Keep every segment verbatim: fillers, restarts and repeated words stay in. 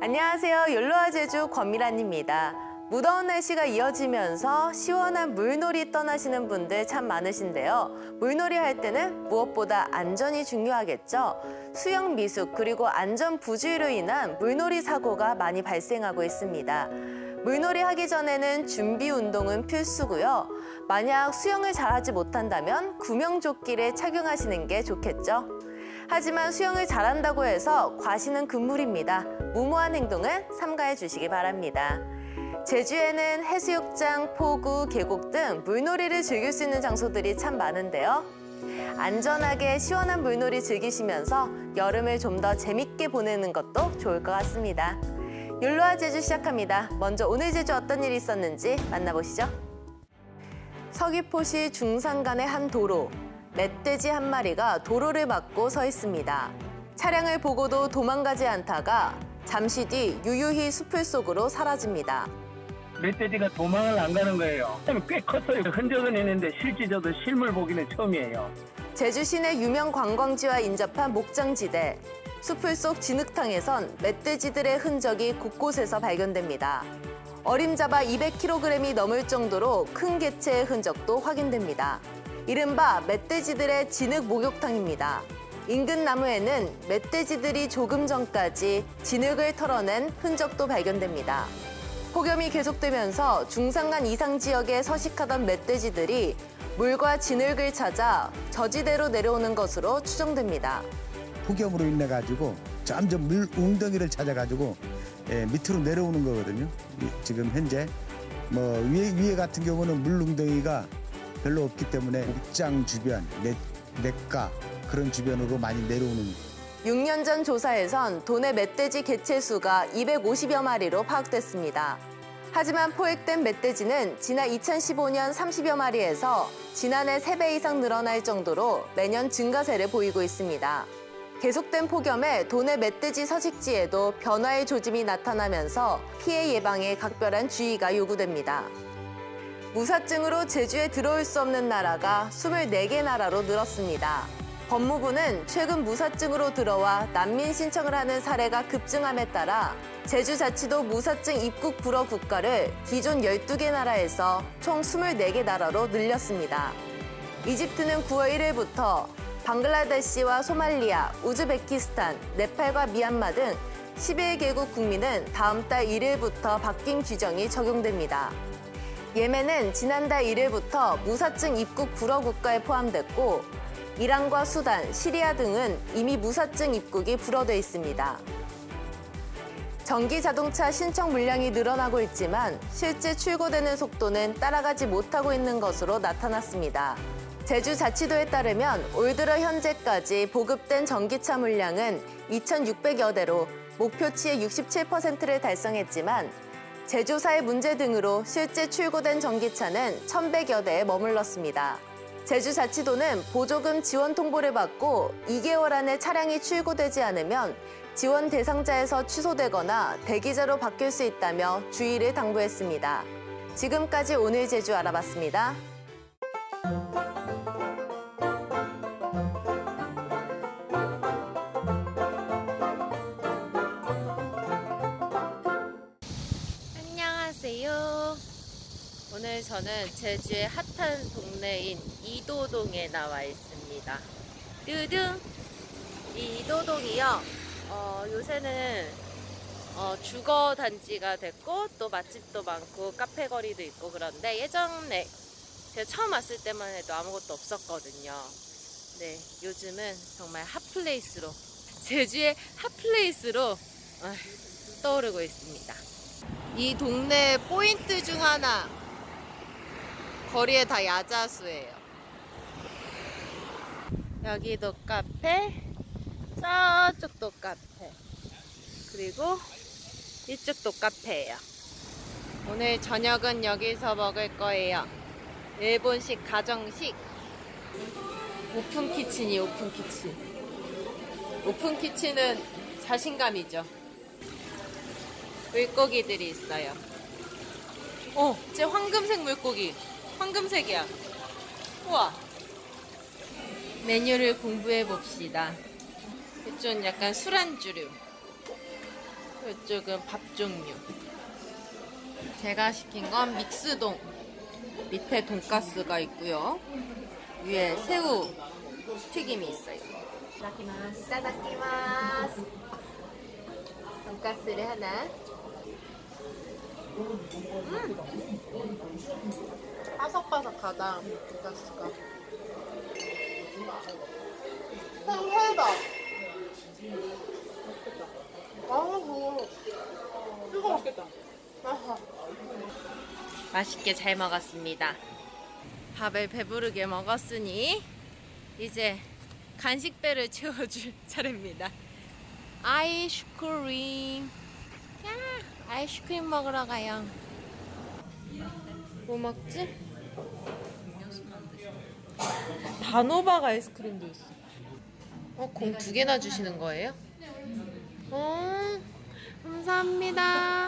안녕하세요. 욜로와 제주 권미란입니다. 무더운 날씨가 이어지면서 시원한 물놀이 떠나시는 분들 참 많으신데요. 물놀이 할 때는 무엇보다 안전이 중요하겠죠. 수영 미숙 그리고 안전 부주의로 인한 물놀이 사고가 많이 발생하고 있습니다. 물놀이 하기 전에는 준비 운동은 필수고요. 만약 수영을 잘하지 못한다면 구명조끼를 착용하시는 게 좋겠죠. 하지만 수영을 잘한다고 해서 과시는 금물입니다. 무모한 행동은 삼가해 주시기 바랍니다. 제주에는 해수욕장, 포구, 계곡 등 물놀이를 즐길 수 있는 장소들이 참 많은데요. 안전하게 시원한 물놀이 즐기시면서 여름을 좀 더 재밌게 보내는 것도 좋을 것 같습니다. 욜로와 제주 시작합니다. 먼저 오늘 제주 어떤 일이 있었는지 만나보시죠. 서귀포시 중산간의 한 도로. 멧돼지 한 마리가 도로를 막고 서 있습니다. 차량을 보고도 도망가지 않다가 잠시 뒤 유유히 숲을 속으로 사라집니다. 멧돼지가 도망을 안 가는 거예요. 꽤 컸어요. 흔적은 있는데 실제 저도 실물 보기는 처음이에요. 제주 시내 유명 관광지와 인접한 목장지대. 숲을 속 진흙탕에선 멧돼지들의 흔적이 곳곳에서 발견됩니다. 어림잡아 이백 킬로그램이 넘을 정도로 큰 개체의 흔적도 확인됩니다. 이른바 멧돼지들의 진흙 목욕탕입니다. 인근 나무에는 멧돼지들이 조금 전까지 진흙을 털어낸 흔적도 발견됩니다. 폭염이 계속되면서 중산간 이상 지역에 서식하던 멧돼지들이 물과 진흙을 찾아 저지대로 내려오는 것으로 추정됩니다. 폭염으로 인해 가지고 점점 물 웅덩이를 찾아 가지고 예, 밑으로 내려오는 거거든요. 지금 현재 뭐 위에 위에 같은 경우는 물 웅덩이가 별로 없기 때문에 목장 주변, 냇, 냇가 그런 주변으로 많이 내려오는. 육 년 전 조사에선 도내 멧돼지 개체 수가 이백오십여 마리로 파악됐습니다. 하지만 포획된 멧돼지는 지난 이천십오 년 삼십여 마리에서 지난해 세 배 이상 늘어날 정도로 매년 증가세를 보이고 있습니다. 계속된 폭염에 도내 멧돼지 서식지에도 변화의 조짐이 나타나면서 피해 예방에 각별한 주의가 요구됩니다. 무사증으로 제주에 들어올 수 없는 나라가 이십사 개 나라로 늘었습니다. 법무부는 최근 무사증으로 들어와 난민 신청을 하는 사례가 급증함에 따라 제주자치도 무사증 입국 불허 국가를 기존 열두 개 나라에서 총 이십사 개 나라로 늘렸습니다. 이집트는 구월 일일부터 방글라데시와 소말리아, 우즈베키스탄, 네팔과 미얀마 등 십일 개국 국민은 다음 달 일일부터 바뀐 규정이 적용됩니다. 예멘은 지난달 일일부터 무사증 입국 불허 국가에 포함됐고 이란과 수단, 시리아 등은 이미 무사증 입국이 불허돼 있습니다. 전기 자동차 신청 물량이 늘어나고 있지만 실제 출고되는 속도는 따라가지 못하고 있는 것으로 나타났습니다. 제주자치도에 따르면 올 들어 현재까지 보급된 전기차 물량은 이천육백여 대로 목표치의 육십칠 퍼센트를 달성했지만 제조사의 문제 등으로 실제 출고된 전기차는 천백여 대에 머물렀습니다. 제주자치도는 보조금 지원 통보를 받고 이 개월 안에 차량이 출고되지 않으면 지원 대상자에서 취소되거나 대기자로 바뀔 수 있다며 주의를 당부했습니다. 지금까지 오늘 제주 알아봤습니다. 안녕하세요. 오늘 저는 제주의 핫한 동네인 이도동에 나와 있습니다. 뚜둥! 이도동이요. 어, 요새는 어, 주거 단지가 됐고 또 맛집도 많고 카페 거리도 있고 그런데 예전에 제가 처음 왔을 때만 해도 아무것도 없었거든요. 네, 요즘은 정말 핫플레이스로 제주의 핫플레이스로 어, 떠오르고 있습니다. 이 동네 포인트 중 하나, 거리에 다 야자수예요. 여기도 카페, 저쪽도 카페, 그리고 이쪽도 카페예요. 오늘 저녁은 여기서 먹을 거예요. 일본식 가정식 오픈 키친이 오픈 키친. 오픈 키친은 자신감이죠. 물고기들이 있어요. 어, 제 황금색 물고기. 황금색이야. 우와. 메뉴를 공부해 봅시다. 좀 약간 술안주류. 이쪽은 밥 종류. 제가 시킨 건 믹스동. 밑에 돈가스가 있고요. 위에 새우 튀김이 있어요. 이따다키마스. 이따다키마스. 돈가스를 하나. 음! 바삭바삭하다, 돈가스가. 형, 회다. 맛있겠다. 아우, 이거 맛있겠다. 아하. 맛있게 잘 먹었습니다. 밥을 배부르게 먹었으니 이제 간식배를 채워줄 차례입니다. 아이스크림. 야, 아이스크림 먹으러 가요. 뭐 먹지? 단호박 아이스크림도 있어. 어, 공 두 개나 주시는 거예요? 어, 감사합니다.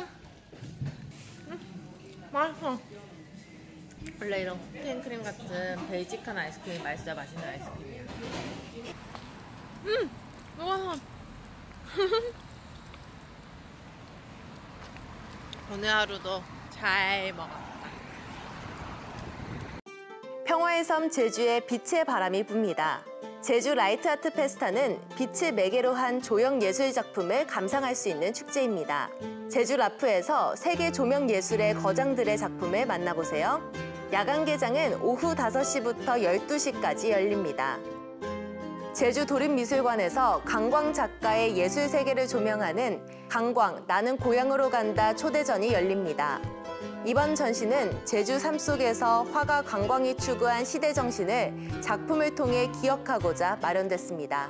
음, 맛있어. 원래 이런 쿠키앤크림 같은 베이직한 아이스크림이 맛있어야 맛있는 아이스크림이야. 음! 먹어서 오늘 하루도 잘 먹었다. 평화의 섬 제주에 빛의 바람이 붑니다. 제주 라이트 아트 페스타는 빛을 매개로 한 조형 예술 작품을 감상할 수 있는 축제입니다. 제주 라프에서 세계 조명 예술의 거장들의 작품을 만나보세요. 야간 개장은 오후 다섯 시부터 열두 시까지 열립니다. 제주 도립미술관에서 강광 작가의 예술 세계를 조명하는 강광 나는 고향으로 간다 초대전이 열립니다. 이번 전시는 제주 삶 속에서 화가 강광이 추구한 시대 정신을 작품을 통해 기억하고자 마련됐습니다.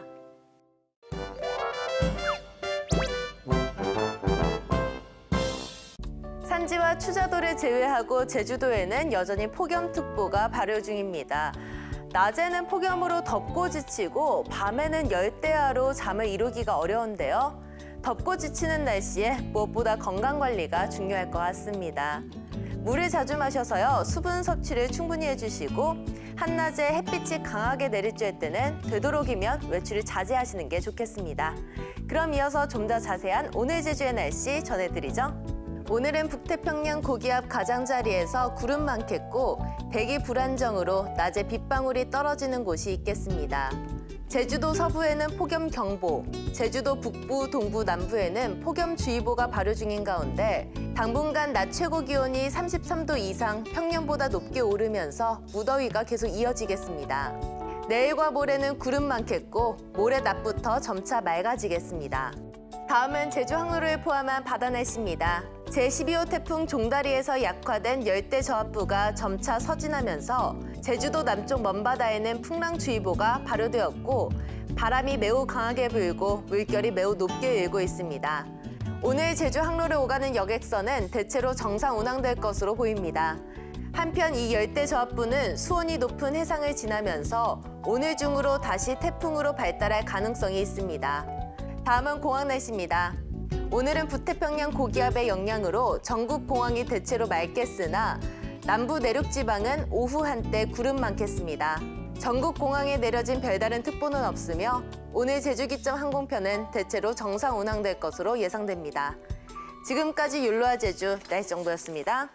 산지와 추자도를 제외하고 제주도에는 여전히 폭염특보가 발효 중입니다. 낮에는 폭염으로 덥고 지치고 밤에는 열대야로 잠을 이루기가 어려운데요. 덥고 지치는 날씨에 무엇보다 건강관리가 중요할 것 같습니다. 물을 자주 마셔서요. 수분 섭취를 충분히 해주시고 한낮에 햇빛이 강하게 내리쬐을 때는 되도록이면 외출을 자제하시는 게 좋겠습니다. 그럼 이어서 좀 더 자세한 오늘 제주의 날씨 전해드리죠. 오늘은 북태평양 고기압 가장자리에서 구름 많겠고 대기 불안정으로 낮에 빗방울이 떨어지는 곳이 있겠습니다. 제주도 서부에는 폭염경보, 제주도 북부, 동부, 남부에는 폭염주의보가 발효 중인 가운데 당분간 낮 최고 기온이 삼십삼 도 이상 평년보다 높게 오르면서 무더위가 계속 이어지겠습니다. 내일과 모레는 구름 많겠고 모레 낮부터 점차 맑아지겠습니다. 다음은 제주 항로를 포함한 바다 날씨입니다. 제십이 호 태풍 종다리에서 약화된 열대저압부가 점차 서진하면서 제주도 남쪽 먼바다에는 풍랑주의보가 발효되었고 바람이 매우 강하게 불고 물결이 매우 높게 일고 있습니다. 오늘 제주 항로를 오가는 여객선은 대체로 정상 운항될 것으로 보입니다. 한편 이 열대저압부는 수온이 높은 해상을 지나면서 오늘 중으로 다시 태풍으로 발달할 가능성이 있습니다. 다음은 공항 날씨입니다. 오늘은 북태평양 고기압의 영향으로 전국 공항이 대체로 맑겠으나 남부 내륙 지방은 오후 한때 구름 많겠습니다. 전국 공항에 내려진 별다른 특보는 없으며 오늘 제주 기점 항공편은 대체로 정상 운항될 것으로 예상됩니다. 지금까지 율로아 제주 날씨 정보였습니다.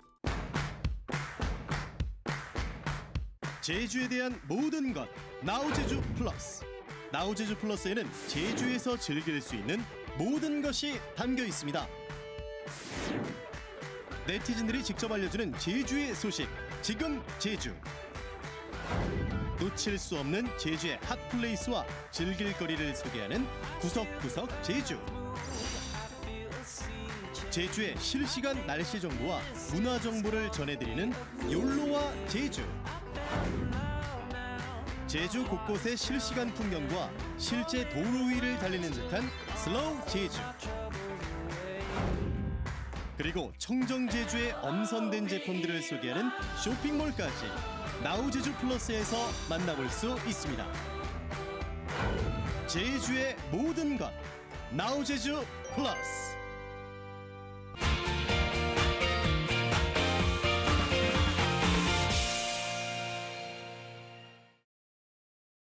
제주에 대한 모든 것 나우제주 플러스. 나우제주 플러스에는 제주에서 즐길 수 있는 모든 것이 담겨 있습니다. 네티즌들이 직접 알려주는 제주의 소식, 지금 제주. 놓칠 수 없는 제주의 핫플레이스와 즐길 거리를 소개하는 구석구석 제주. 제주의 실시간 날씨 정보와 문화 정보를 전해드리는 욜로와 제주. 제주 곳곳의 실시간 풍경과 실제 도로 위를 달리는 듯한 슬로우 제주. 그리고 청정 제주의 엄선된 제품들을 소개하는 쇼핑몰까지 나우제주 플러스에서 만나볼 수 있습니다. 제주의 모든 것 나우제주 플러스.